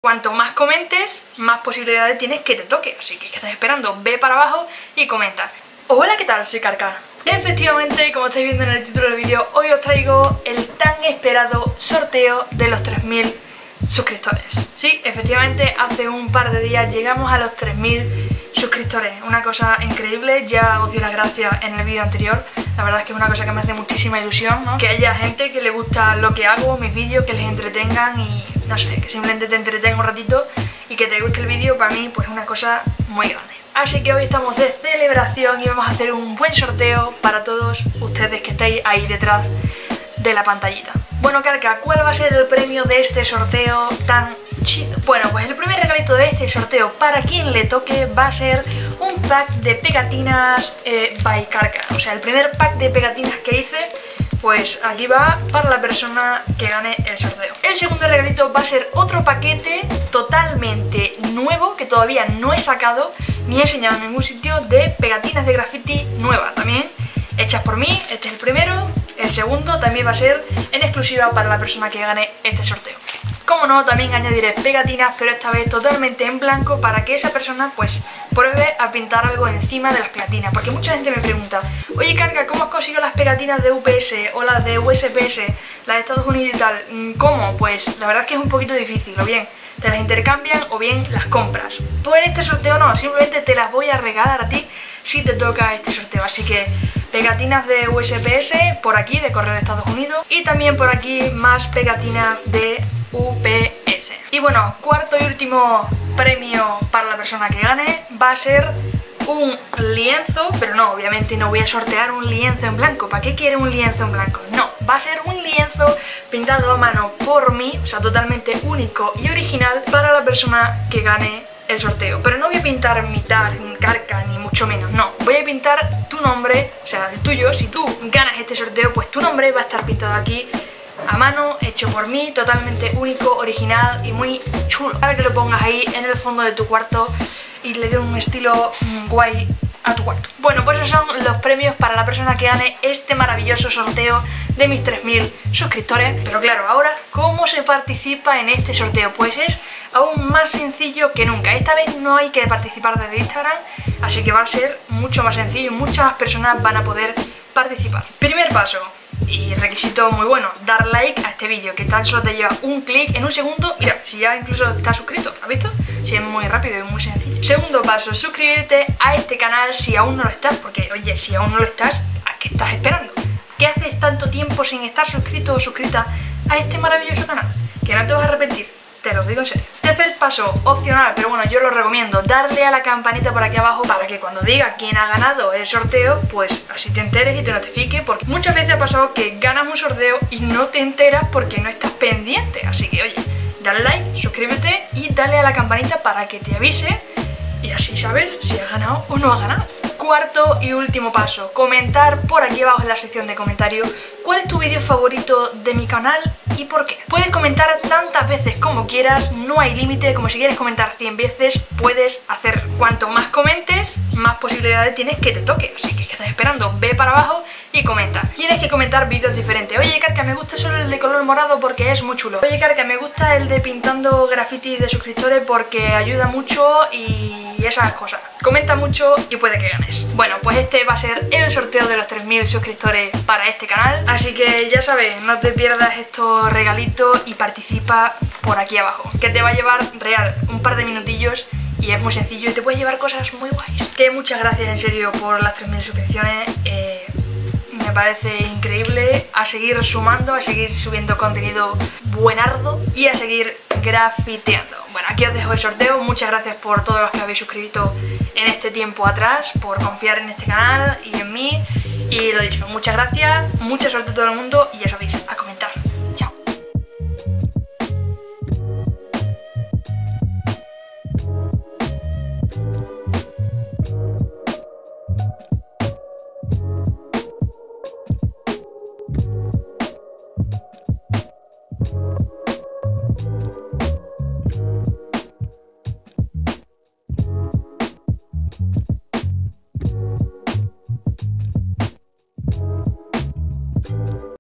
cuanto más comentes, más posibilidades tienes que te toque. Así que, ¿qué estás esperando? Ve para abajo y comenta. Hola, ¿qué tal? Soy Carca. Efectivamente, como estáis viendo en el título del vídeo, hoy os traigo el tan esperado sorteo de los 3000 suscriptores. Sí, efectivamente, hace un par de días llegamos a los 3000 suscriptores. Una cosa increíble, ya os di las gracias en el vídeo anterior. La verdad es que es una cosa que me hace muchísima ilusión, ¿no? Que haya gente que le gusta lo que hago, mis vídeos, que les entretengan y, no sé, que simplemente te entretenga un ratito y que te guste el vídeo, para mí pues es una cosa muy grande. Así que hoy estamos de celebración y vamos a hacer un buen sorteo para todos ustedes que estáis ahí detrás de la pantallita. Bueno, Carca, ¿cuál va a ser el premio de este sorteo tan chido? Bueno, pues el primer regalito de este sorteo para quien le toque va a ser un pack de pegatinas by Carca. O sea, el primer pack de pegatinas que hice, pues aquí va para la persona que gane el sorteo. El segundo regalito va a ser otro paquete totalmente nuevo que todavía no he sacado ni he enseñado en ningún sitio, de pegatinas de graffiti nuevas también, hechas por mí. Este es el primero. El segundo también va a ser en exclusiva para la persona que gane este sorteo. Como no, también añadiré pegatinas, pero esta vez totalmente en blanco, para que esa persona pues pruebe a pintar algo encima de las pegatinas. Porque mucha gente me pregunta: oye, Carca, ¿cómo has conseguido las pegatinas de UPS o las de USPS, las de Estados Unidos y tal? ¿Cómo? Pues la verdad es que es un poquito difícil. O bien te las intercambian o bien las compras. Pues en este sorteo no, simplemente te las voy a regalar a ti si te toca este sorteo. Así que pegatinas de USPS por aquí, de Correo de Estados Unidos, y también por aquí más pegatinas de UPS. Y bueno, cuarto y último premio para la persona que gane va a ser un lienzo, pero no, obviamente no voy a sortear un lienzo en blanco. ¿Para qué quiere un lienzo en blanco? No, va a ser un lienzo pintado a mano por mí, o sea, totalmente único y original para la persona que gane el sorteo. Pero no voy a pintar mitad, Carca, ni mucho menos, no. Voy a pintar tu nombre, o sea, el tuyo. Si tú ganas este sorteo, pues tu nombre va a estar pintado aquí a mano, hecho por mí, totalmente único, original y muy chulo, para que lo pongas ahí en el fondo de tu cuarto y le dé un estilo guay a tu cuarto. Bueno, pues esos son los premios para la persona que gane este maravilloso sorteo de mis 3000 suscriptores. Pero claro, ahora, ¿cómo se participa en este sorteo? Pues es aún más sencillo que nunca. Esta vez no hay que participar desde Instagram, así que va a ser mucho más sencillo y muchas más personas van a poder participar. Primer paso, y requisito muy bueno, dar like a este vídeo, que tan solo te lleva un clic en un segundo. Mira, si ya incluso estás suscrito, ¿has visto? Si es muy rápido y muy sencillo. Segundo paso, suscribirte a este canal si aún no lo estás, porque oye, si aún no lo estás, ¿a qué estás esperando? ¿Qué haces tanto tiempo sin estar suscrito o suscrita a este maravilloso canal? Que no te vas a arrepentir, te lo digo en serio. Tercer paso, opcional, pero bueno, yo lo recomiendo, darle a la campanita por aquí abajo para que cuando diga quién ha ganado el sorteo, pues así te enteres y te notifique, porque muchas veces ha pasado que ganas un sorteo y no te enteras porque no estás pendiente. Así que oye, dale like, suscríbete y dale a la campanita para que te avise y así sabes si has ganado o no has ganado. Cuarto y último paso, comentar por aquí abajo en la sección de comentarios cuál es tu vídeo favorito de mi canal y por qué. Puedes comentar tantas veces como quieras, no hay límite, como si quieres comentar 100 veces, puedes hacer. Cuanto más comentes, más posibilidades tienes que te toque. Así que, ¿qué estás esperando? Ve para abajo y comenta. Tienes que comentar vídeos diferentes. Oye, Carca, me gusta solo el de color morado porque es muy chulo. Oye, Carca, me gusta el de pintando graffiti de suscriptores porque ayuda mucho y esas cosas. Comenta mucho y puede que ganes. Bueno, pues este va a ser el sorteo de los 3000 suscriptores para este canal. Así que ya sabes, no te pierdas estos regalitos y participa por aquí abajo, que te va a llevar real un par de minutillos y es muy sencillo y te puedes llevar cosas muy guays. Que muchas gracias en serio por las 3000 suscripciones. Me parece increíble. A seguir sumando, a seguir subiendo contenido buenardo y a seguir grafiteando. Bueno, aquí os dejo el sorteo. Muchas gracias por todos los que habéis suscrito en este tiempo atrás, por confiar en este canal y en mí. Y lo dicho, muchas gracias, mucha suerte a todo el mundo y ya sabéis, a comentar. Chao.